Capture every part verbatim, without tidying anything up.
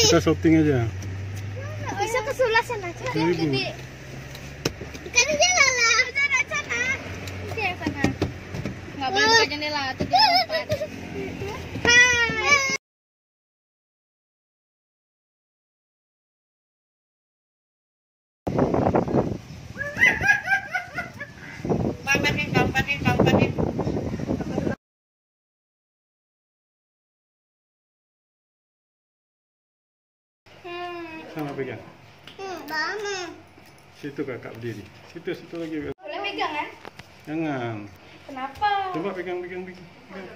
Kita shopping aja. Bisa ke sebelah sana. Yang gede. Kan dia lala. Sana sana. Dia sana. Nggak boleh buka jendela tuh dia lompat. Hai. Kampanin, kampanin, kampanin. Sama pegang. Hmm, banget. Situ kakak berdiri. Situ, situ lagi. Boleh pegang kan? Jangan. Kenapa? Coba pegang, pegang, pegang. pegang.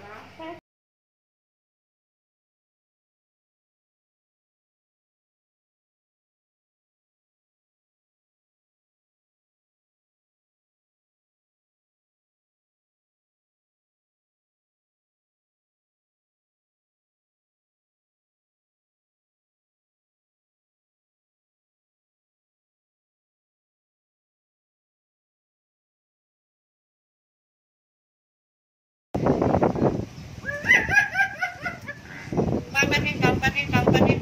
Kampanin, kampanin, kampanin.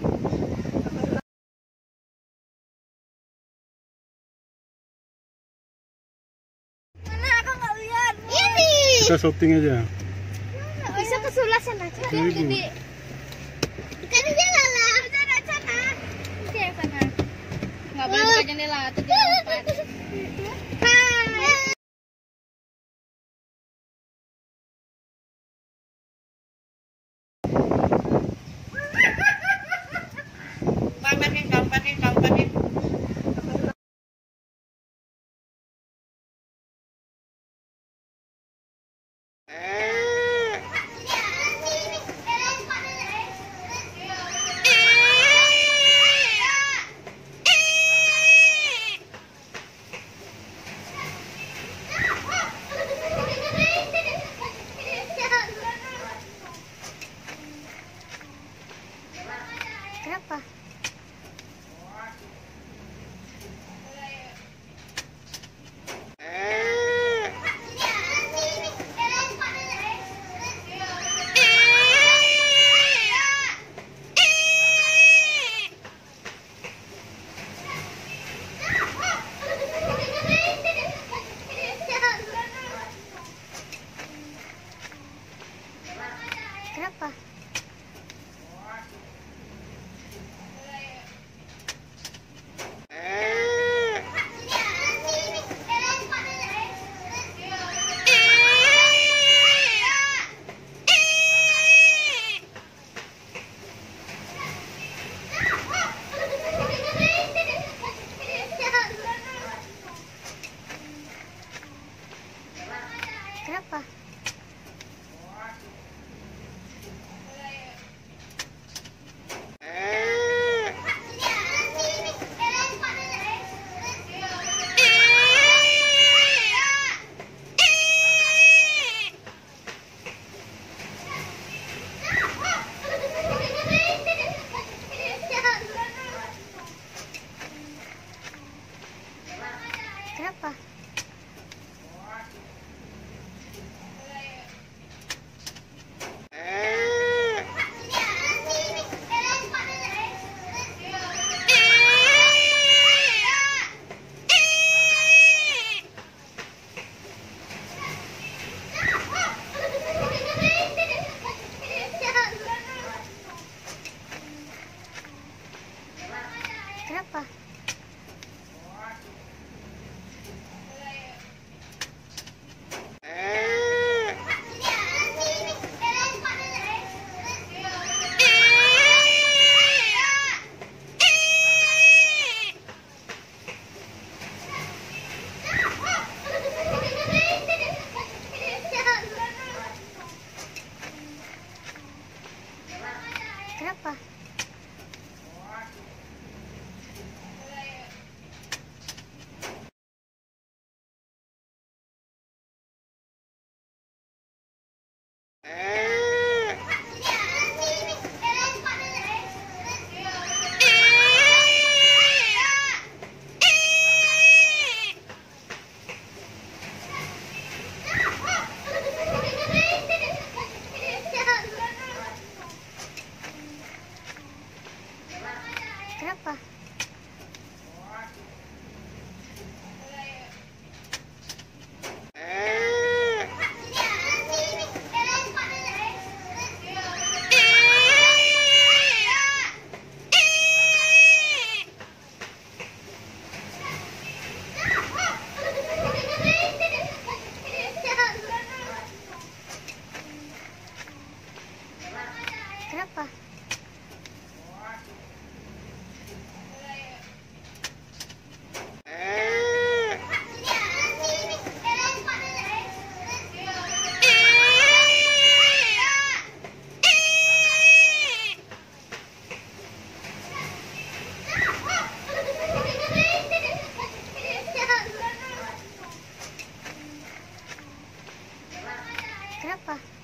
Mana aku nggak lihat. Ini. Kita shopping aja. Bisa ke sebelah sana. Yang gede. Kan dia lala. Sana sana. Dia sana. Nggak boleh buka jendela tuh dia lompat. Hai. Kampanin, kampanin, kampanin. Kenapa? Kenapa? Kenapa? Kenapa? Kenapa?